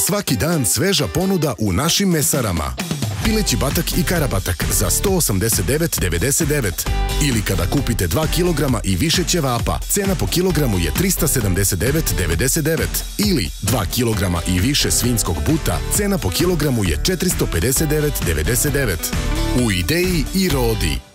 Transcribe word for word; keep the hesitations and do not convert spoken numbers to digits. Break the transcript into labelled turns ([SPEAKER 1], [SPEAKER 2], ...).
[SPEAKER 1] Svaki dan sveža ponuda u našim mesarama. Pileći batak i karabatak za sto osamdeset devet devedeset devet. Ili kada kupite dva kilograma i više ćevapa, cena po kilogramu je trista sedamdeset devet devedeset devet. Ili dva kilograma i više svinjskog buta, cena po kilogramu je četiristo pedeset devet devedeset devet. U Ideji i Rodi.